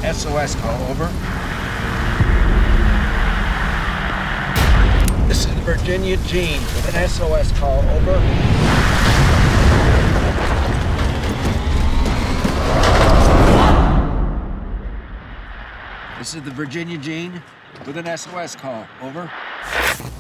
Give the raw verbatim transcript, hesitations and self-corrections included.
S O S call, over. This is the Virginia Gene with an S O S call, over. This is the Virginia Gene with an S O S call, over.